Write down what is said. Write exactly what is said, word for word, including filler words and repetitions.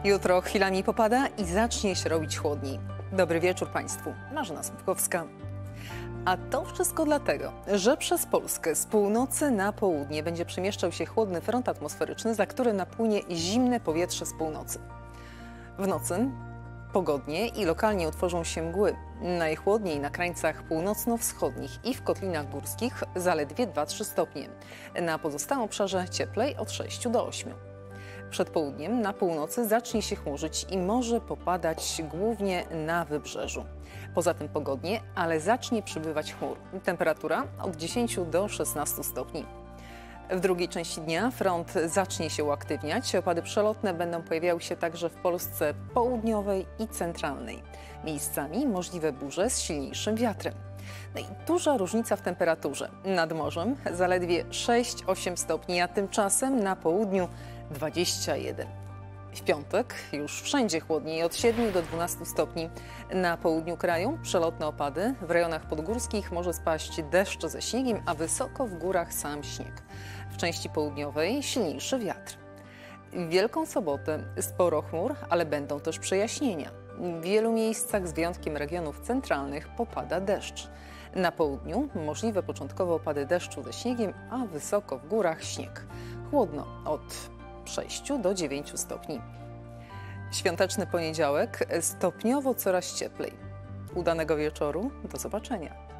Jutro chwila nie popada i zacznie się robić chłodniej. Dobry wieczór Państwu. Marzena Słupkowska. A to wszystko dlatego, że przez Polskę z północy na południe będzie przemieszczał się chłodny front atmosferyczny, za który napłynie zimne powietrze z północy. W nocy pogodnie i lokalnie utworzą się mgły. Najchłodniej na krańcach północno-wschodnich i w kotlinach górskich zaledwie dwa do trzech stopnie. Na pozostałym obszarze cieplej od sześciu do ośmiu. Przed południem na północy zacznie się chmurzyć i może popadać głównie na wybrzeżu. Poza tym pogodnie, ale zacznie przybywać chmur. Temperatura od dziesięciu do szesnastu stopni. W drugiej części dnia front zacznie się uaktywniać. Opady przelotne będą pojawiały się także w Polsce południowej i centralnej. Miejscami możliwe burze z silniejszym wiatrem. No i duża różnica w temperaturze. Nad morzem zaledwie sześć do ośmiu stopni, a tymczasem na południu dwadzieścia jeden. W piątek już wszędzie chłodniej od siedmiu do dwunastu stopni. Na południu kraju przelotne opady. W rejonach podgórskich może spaść deszcz ze śniegiem, a wysoko w górach sam śnieg. W części południowej silniejszy wiatr. W Wielką Sobotę sporo chmur, ale będą też przejaśnienia. W wielu miejscach z wyjątkiem regionów centralnych popada deszcz. Na południu możliwe początkowe opady deszczu ze śniegiem, a wysoko w górach śnieg. Chłodno od sześciu do dziewięciu stopni. Świąteczny poniedziałek stopniowo coraz cieplej. Udanego wieczoru, do zobaczenia.